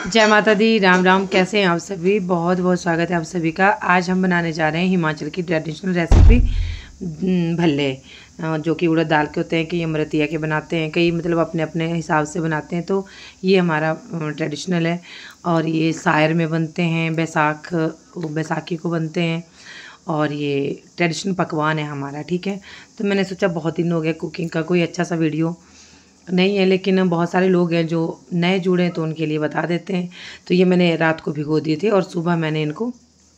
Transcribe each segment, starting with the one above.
जय माता दी, राम राम। कैसे हैं आप सभी? बहुत बहुत स्वागत है आप सभी का। आज हम बनाने जा रहे हैं हिमाचल की ट्रेडिशनल रेसिपी भल्ले, जो कि उड़द दाल के होते हैं। कई अमृतिया के बनाते हैं, कई मतलब अपने अपने हिसाब से बनाते हैं। तो ये हमारा ट्रेडिशनल है और ये सायर में बनते हैं, बैसाखी को बनते हैं और ये ट्रेडिशनल पकवान है हमारा। ठीक है, तो मैंने सोचा बहुत दिन हो गया कुकिंग का कोई अच्छा सा वीडियो नहीं है, लेकिन बहुत सारे लोग हैं जो नए जुड़े हैं तो उनके लिए बता देते हैं। तो ये मैंने रात को भिगो दिए थे और सुबह मैंने इनको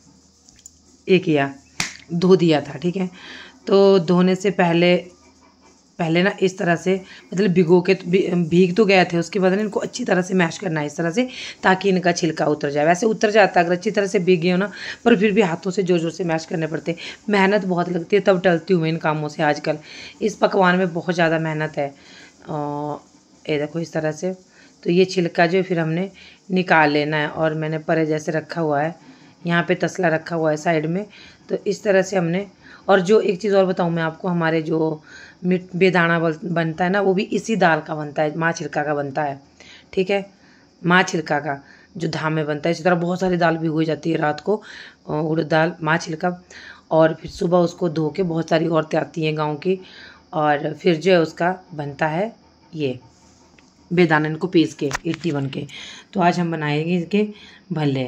धो दिया था। ठीक है, तो धोने से पहले ना इस तरह से मतलब भिगो के भीग तो गए थे, उसके बाद ना इनको अच्छी तरह से मैश करना है इस तरह से, ताकि इनका छिलका उतर जाए। वैसे उतर जाता है अगर अच्छी तरह से भीग गए हो ना, पर फिर भी हाथों से जोर जोर से मैश करने पड़ते हैं। मेहनत बहुत लगती है, तब टलती हूँ मैं इन कामों से। आजकल इस पकवान में बहुत ज़्यादा मेहनत है। ये देखो इस तरह से। तो ये छिलका जो फिर हमने निकाल लेना है और मैंने परे जैसे रखा हुआ है, यहाँ पे तसला रखा हुआ है साइड में। तो इस तरह से हमने, और जो एक चीज़ और बताऊँ मैं आपको, हमारे जो बेदाना बनता है ना, वो भी इसी दाल का बनता है, माँ छिलका का बनता है। ठीक है, माँ छिलका का जो धाम में बनता है। इसी तरह बहुत सारी दाल भिगोई जाती है रात को, उड़द दाल, माँ छिलका, और फिर सुबह उसको धो के बहुत सारी औरतें आती हैं गाँव की, और फिर जो है उसका बनता है ये बेदाना, इनको पीस के इट्टी बन के। तो आज हम बनाएंगे इसके भल्ले।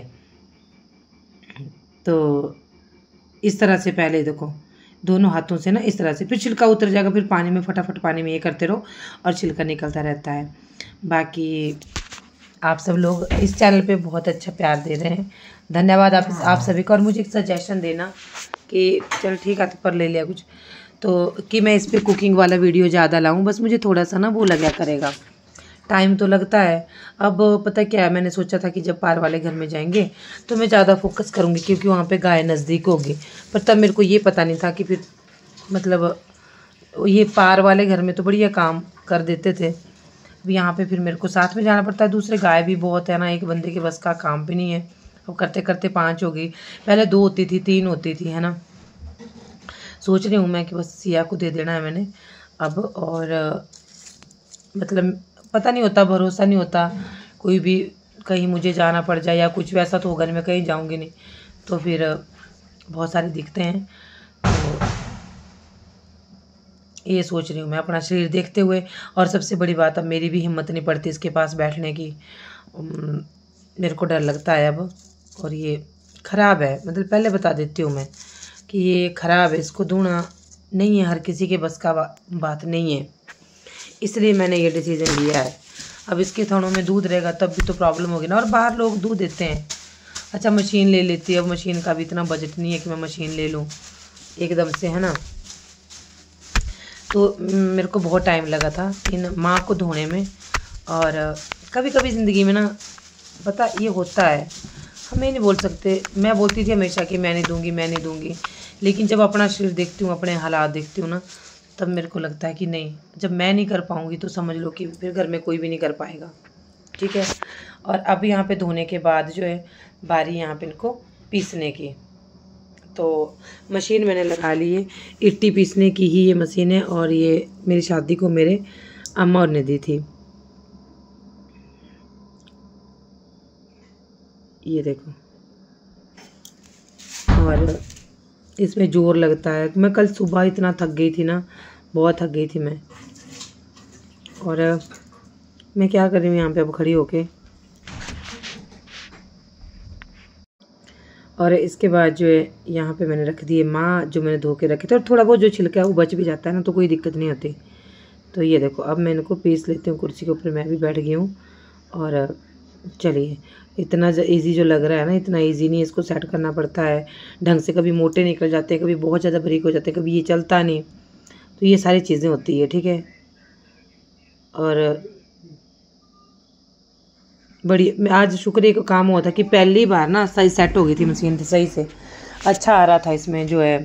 तो इस तरह से पहले देखो दोनों हाथों से ना इस तरह से, फिर छिलका उतर जाएगा, फिर पानी में फटाफट पानी में ये करते रहो और छिलका निकलता रहता है। बाकी आप सब लोग इस चैनल पे बहुत अच्छा प्यार दे रहे हैं, धन्यवाद आप सभी का। और मुझे एक सजेशन देना कि चल ठीक है पर ले लिया कुछ, तो कि मैं इस पे कुकिंग वाला वीडियो ज़्यादा लाऊं। बस मुझे थोड़ा सा ना वो लगा करेगा, टाइम तो लगता है। अब पता क्या है, मैंने सोचा था कि जब पार वाले घर में जाएंगे तो मैं ज़्यादा फोकस करूँगी, क्योंकि वहाँ पे गाय नज़दीक होगी। पर तब मेरे को ये पता नहीं था कि फिर मतलब ये पार वाले घर में तो बढ़िया काम कर देते थे, अब यहाँ पे फिर मेरे को साथ में जाना पड़ता है। दूसरे गाय भी बहुत है ना, एक बंदे के बस का काम भी नहीं है। अब करते करते 5 हो गई, पहले 2 होती थी, 3 होती थी, है ना। सोच रही हूँ मैं कि बस सिया को दे देना है मैंने अब। और मतलब पता नहीं होता, भरोसा नहीं होता, कोई भी कहीं मुझे जाना पड़ जाए या कुछ वैसा, तो होगा नहीं, मैं कहीं जाऊँगी नहीं, तो फिर बहुत सारे दिखते हैं। तो ये सोच रही हूँ मैं अपना शरीर देखते हुए। और सबसे बड़ी बात, अब मेरी भी हिम्मत नहीं पड़ती इसके पास बैठने की, मेरे को डर लगता है अब। और ये ख़राब है, मतलब पहले बता देती हूँ मैं कि ये ख़राब है, इसको धोना नहीं है, हर किसी के बस का बात नहीं है, इसलिए मैंने ये डिसीज़न लिया है। अब इसके थनों में दूध रहेगा तब भी तो प्रॉब्लम होगी ना, और बाहर लोग दूध देते हैं। अच्छा मशीन ले लेती है, अब मशीन का भी इतना बजट नहीं है कि मैं मशीन ले लूँ एकदम से, है ना। तो मेरे को बहुत टाइम लगा था इन माँ को धोने में। और कभी कभी ज़िंदगी में ना पता ये होता है, हमें नहीं बोल सकते। मैं बोलती थी हमेशा कि मैं नहीं दूँगी, लेकिन जब अपना शरीर देखती हूँ, अपने हालात देखती हूँ ना, तब मेरे को लगता है कि नहीं, जब मैं नहीं कर पाऊँगी तो समझ लो कि फिर घर में कोई भी नहीं कर पाएगा। ठीक है, और अब यहाँ पे धोने के बाद जो है बारी यहाँ पे इनको पीसने की। तो मशीन मैंने लगा ली है, इट्टी पीसने की ही ये मशीन है, और ये मेरी शादी को मेरे अम्मा और ने दी थी। ये देखो, और इसमें जोर लगता है। मैं कल सुबह इतना थक गई थी ना, बहुत थक गई थी मैं। और मैं क्या कर रही हूँ यहाँ पे अब खड़ी होके। और इसके बाद जो है यहाँ पे मैंने रख दिए माँ, जो मैंने धो के रखे थे, और थोड़ा बहुत जो छिलका है वो बच भी जाता है ना, तो कोई दिक्कत नहीं होती। तो ये देखो अब मैं इनको पीस लेती हूँ। कुर्सी के ऊपर मैं भी बैठ गई हूँ। और चलिए, इतना इजी जो लग रहा है ना, इतना इजी नहीं, इसको सेट करना पड़ता है ढंग से। कभी मोटे निकल जाते हैं, कभी बहुत ज़्यादा बारीक हो जाते हैं, कभी ये चलता नहीं, तो ये सारी चीज़ें होती है। ठीक है, और बड़ी आज शुक्र का काम हुआ था कि पहली बार ना सही सेट हो गई थी मशीन, सही से अच्छा आ रहा था। इसमें जो है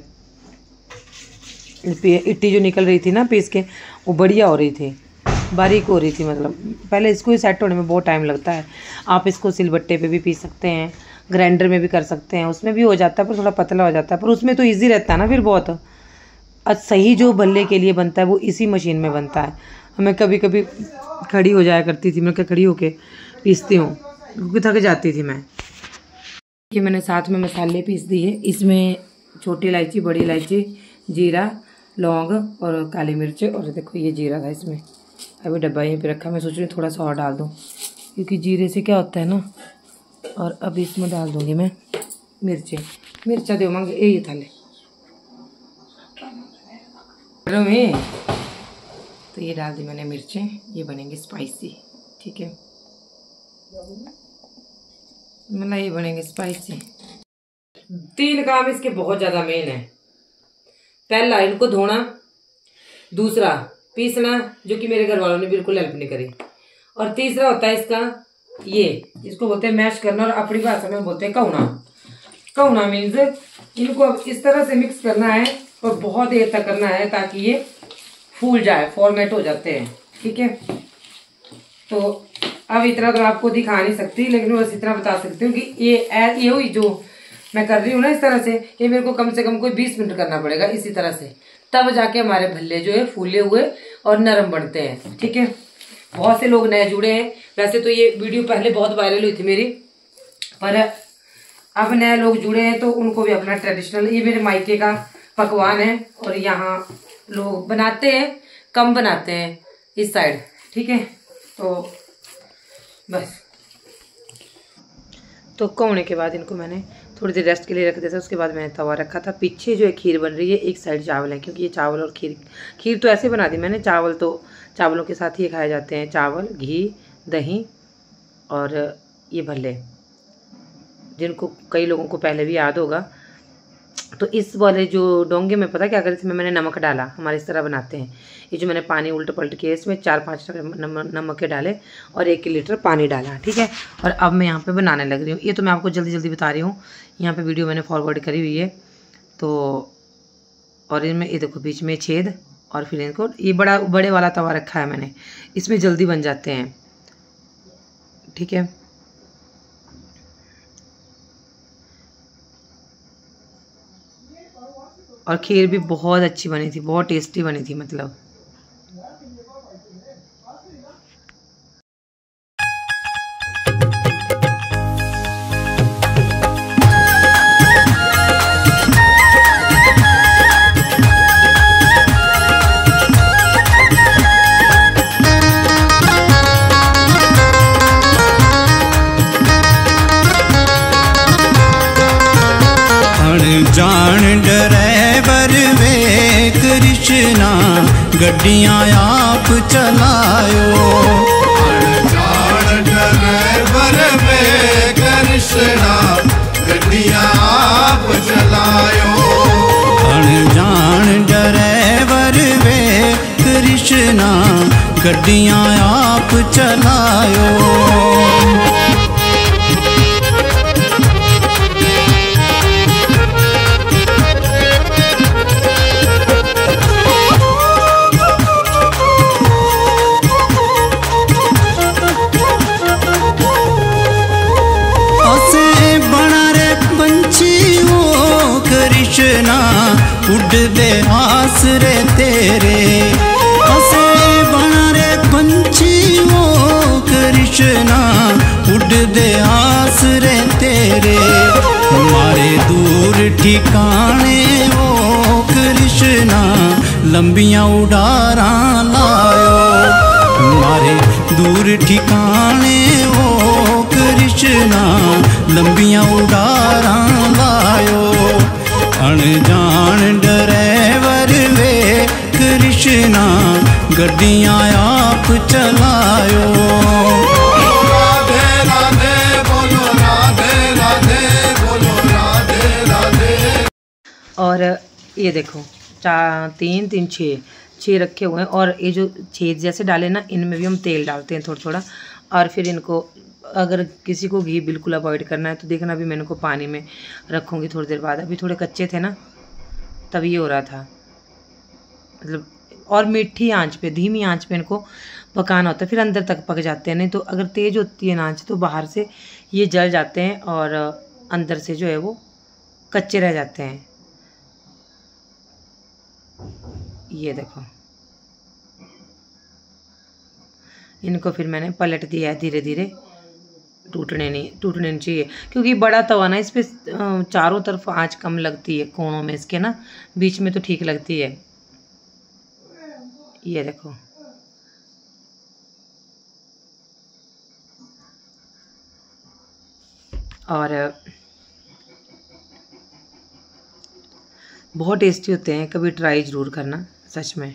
इट्टी जो निकल रही थी ना पीस के, वो बढ़िया हो रही थी, बारीक हो रही थी। मतलब पहले इसको ही सेट होने में बहुत टाइम लगता है। आप इसको सिलबट्टे पे भी पीस सकते हैं, ग्राइंडर में भी कर सकते हैं, उसमें भी हो जाता है, पर थोड़ा पतला हो जाता है, पर उसमें तो ईजी रहता है ना फिर बहुत। सही जो भल्ले के लिए बनता है वो इसी मशीन में बनता है। हमें कभी कभी खड़ी हो जाया करती थी, मैं क्या खड़ी होके पीसती हूँ, क्योंकि थक जाती थी मैं। कि मैंने साथ में मसाले पीस दिए, इसमें छोटी इलायची, बड़ी इलायची, जीरा, लौंग और काली मिर्च। और देखो ये जीरा था इसमें, अभी डब्बा यहीं पे रखा, मैं सोच रही हूँ थोड़ा सा और डाल दूँ क्योंकि जीरे से क्या होता है ना। और अभी इसमें डाल दूँगी मैं मिर्चा दो मांगे ये थाले में, तो ये डाल दी मैंने मिर्चें, ये बनेंगे स्पाइसी। ठीक है, मतलब ये बनेंगे स्पाइसी। 3 काम इसके बहुत ज़्यादा मेन है। पहला इनको धोना, दूसरा पीसना जो कि मेरे घर वालों ने बिल्कुल हेल्प नहीं करी, और तीसरा होता है इसका ये, इसको बोलते हैं मैश करना, और अपनी भाषा में बोलते हैं कौना। कौना मीन्स इनको अब इस तरह से मिक्स करना है और बहुत देर तक करना है ताकि ये फूल जाए, फॉर्मेट हो जाते हैं। ठीक है, तो अब इतना तो आपको दिखा नहीं सकती, लेकिन बस इतना बता सकती हूँ कि ये हुई जो मैं कर रही हूँ ना इस तरह से, ये मेरे को कम से कम कोई 20 मिनट करना पड़ेगा इसी तरह से, तब जाके हमारे भल्ले जो है फूले हुए और नरम बनते हैं। ठीक है, बहुत से लोग नए जुड़े हैं, वैसे तो ये वीडियो पहले बहुत वायरल हुई थी मेरी, पर अब नए लोग जुड़े हैं तो उनको भी अपना ट्रेडिशनल, ये मेरे मायके का पकवान है और यहाँ लोग बनाते हैं, कम बनाते हैं इस साइड। ठीक है, तो बस तो होने के बाद इनको मैंने थोड़ी देर रेस्ट के लिए रख दिया था। उसके बाद मैंने तवा रखा था, पीछे जो है खीर बन रही है, एक साइड चावल है, क्योंकि ये चावल और खीर तो ऐसे बना दी मैंने। चावल तो चावलों के साथ ही खाए जाते हैं, चावल, घी, दही और ये भल्ले, जिनको कई लोगों को पहले भी याद होगा। तो इस वाले जो डोंगे में पता क्या करी थी मैंने नमक डाला, हमारे इस तरह बनाते हैं। ये जो मैंने पानी उल्ट पलट किया, इसमें 4-5 नमक के डाले और 1 लीटर पानी डाला। ठीक है, और अब मैं यहाँ पे बनाने लग रही हूँ। ये तो मैं आपको जल्दी जल्दी बता रही हूँ, यहाँ पे वीडियो मैंने फॉरवर्ड करी हुई है। तो और इनमें ये देखो बीच में छेद, और फिर इनको ये बड़े वाला तवा रखा है मैंने, इसमें जल्दी बन जाते हैं। ठीक है, और खीर भी बहुत अच्छी बनी थी, बहुत टेस्टी बनी थी मतलब। जान ड्राइवर वे कृष्णा गड्डियां आप चलायो। जान ड्राइवर वे कृष्णा गड्डियां आप चलायो। जान ड्राइवर वे कृष्णा गड्डियां आप चलायो। उड़दे आसरे तेरे, असे बना रे पंछी वो कृष्णा, उड़दे आसरे तेरे। मारे दूर ठिकाने वो कृष्णा, लंबियां उड़ारा लायो। मारे दूर ठिकाने वो कृष्णा, लंबियां उड़ारा लायो। अनजान ड्राइवर वे कृष्णा गड्डियां आप चलायो। राधे राधे बोलो, राधे राधे बोलो, राधे राधे। और ये देखो 4 3 3 6 रखे हुए हैं, और ये जो छेद जैसे डाले ना, इनमें भी हम तेल डालते हैं थोड़ा थोड़ा। और फिर इनको अगर किसी को घी बिल्कुल अवॉइड करना है तो देखना भी मैं इनको पानी में रखूँगी थोड़ी देर बाद। अभी थोड़े कच्चे थे ना, तब ये हो रहा था मतलब। और मीठी आंच पे, धीमी आंच पे इनको पकाना होता है, फिर अंदर तक पक जाते हैं। नहीं तो अगर तेज़ होती है आंच तो बाहर से ये जल जाते हैं और अंदर से जो है वो कच्चे रह जाते हैं। ये देखो, इनको फिर मैंने पलट दिया है धीरे धीरे, टूटने नहीं चाहिए, क्योंकि बड़ा तवा ना, इस पे चारों तरफ आंच कम लगती है, कोनों में इसके ना, बीच में तो ठीक लगती है। ये देखो, और बहुत टेस्टी होते हैं, कभी ट्राई ज़रूर करना सच में।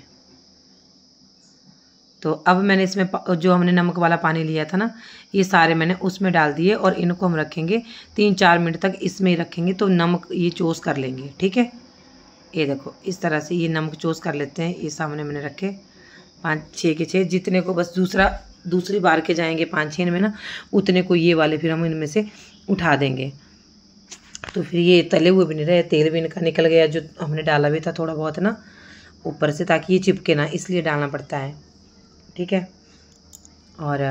तो अब मैंने इसमें जो हमने नमक वाला पानी लिया था ना, ये सारे मैंने उसमें डाल दिए, और इनको हम रखेंगे 3-4 मिनट तक इसमें ही रखेंगे, तो नमक ये चोस कर लेंगे। ठीक है, ये देखो इस तरह से ये नमक चोस कर लेते हैं। ये सामने मैंने रखे 5-6 के 6, जितने को बस दूसरी बार के जाएंगे 5-6 में ना, उतने को ये वाले फिर हम इनमें से उठा देंगे। तो फिर ये तले हुए भी नहीं रहे, तेल भी इनका निकल गया, जो हमने डाला भी था थोड़ा बहुत ना ऊपर से, ताकि ये चिपके ना, इसलिए डालना पड़ता है। ठीक है, और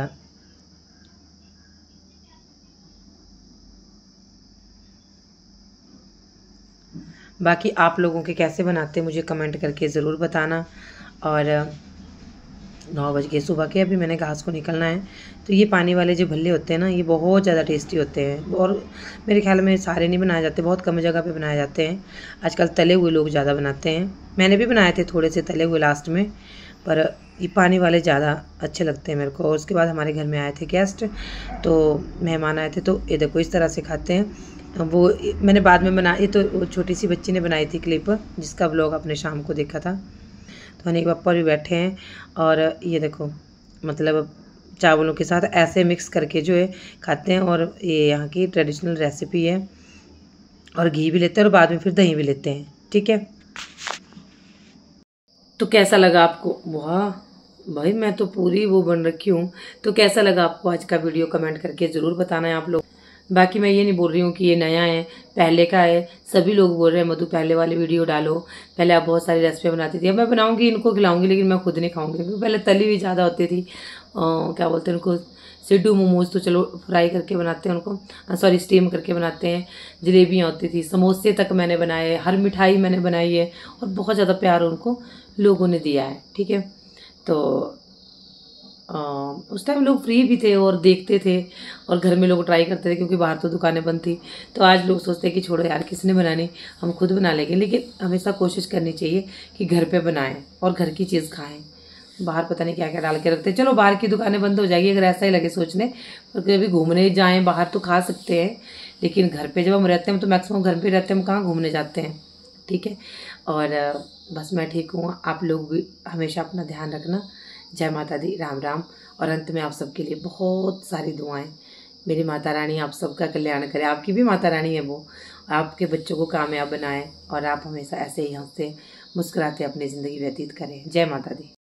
बाकी आप लोगों के कैसे बनाते हैं मुझे कमेंट करके ज़रूर बताना। और 9 बज गए सुबह के, अभी मैंने घास को निकलना है। तो ये पानी वाले जो भल्ले होते हैं ना, ये बहुत ज़्यादा टेस्टी होते हैं, और मेरे ख्याल में सारे नहीं बनाए जाते, बहुत कम जगह पे बनाए जाते हैं। आजकल तले हुए लोग ज़्यादा बनाते हैं, मैंने भी बनाए थे थोड़े से तले हुए लास्ट में, पर ये पानी वाले ज़्यादा अच्छे लगते हैं मेरे को। और उसके बाद हमारे घर में आए थे गेस्ट, तो मेहमान आए थे, तो ये देखो इस तरह से खाते हैं। वो मैंने बाद में ये तो छोटी सी बच्ची ने बनाई थी क्लिप, जिसका व्लॉग आपने शाम को देखा था। तो हनी पापा भी बैठे हैं, और ये देखो मतलब चावलों के साथ ऐसे मिक्स करके जो है खाते हैं, और ये यहाँ की ट्रेडिशनल रेसिपी है। और घी भी लेते हैं, और बाद में फिर दही भी लेते हैं। ठीक है, तो कैसा लगा आपको? वाह भाई, मैं तो पूरी वो बन रखी हूँ। तो कैसा लगा आपको आज का वीडियो, कमेंट करके ज़रूर बताना है आप लोग। बाकी मैं ये नहीं बोल रही हूँ कि ये नया है, पहले का है। सभी लोग बोल रहे हैं मधु पहले वाली वीडियो डालो, पहले आप बहुत सारी रेसिपी बनाती थी। अब मैं बनाऊंगी, इनको खिलाऊंगी, लेकिन मैं खुद नहीं खाऊंगी, क्योंकि पहले तली हुई ज़्यादा होती थी। क्या बोलते हैं उनको, सिड्डू मोमोज तो चलो फ्राई करके बनाते हैं उनको, सॉरी स्टीम करके बनाते हैं। जलेबियाँ होती थी, समोसे तक मैंने बनाए, हर मिठाई मैंने बनाई है, और बहुत ज़्यादा प्यार उनको लोगों ने दिया है। ठीक है, तो उस टाइम लोग फ्री भी थे और देखते थे, और घर में लोग ट्राई करते थे, क्योंकि बाहर तो दुकानें बंद थी। तो आज लोग सोचते हैं कि छोड़ो यार, किसने बनानी, हम खुद बना लेंगे। लेकिन हमेशा कोशिश करनी चाहिए कि घर पे बनाएं और घर की चीज़ खाएं। बाहर पता नहीं क्या क्या डाल के रखते हैं। चलो बाहर की दुकानें बंद हो जाएगी अगर ऐसा ही लगे सोचने, पर कभी घूमने जाएं बाहर तो खा सकते हैं, लेकिन घर पे जब हम रहते हैं, तो मैक्सिमम घर पे रहते हैं, हम कहाँ घूमने जाते हैं। ठीक है, और बस मैं ठीक हूँ, आप लोग भी हमेशा अपना ध्यान रखना। जय माता दी, राम राम। और अंत में आप सबके लिए बहुत सारी दुआएं। मेरी माता रानी आप सबका कल्याण करे, आपकी भी माता रानी है वो, आपके बच्चों को कामयाब बनाए, और आप हमेशा ऐसे ही हंसते मुस्कुराते अपनी ज़िंदगी व्यतीत करें। जय माता दी।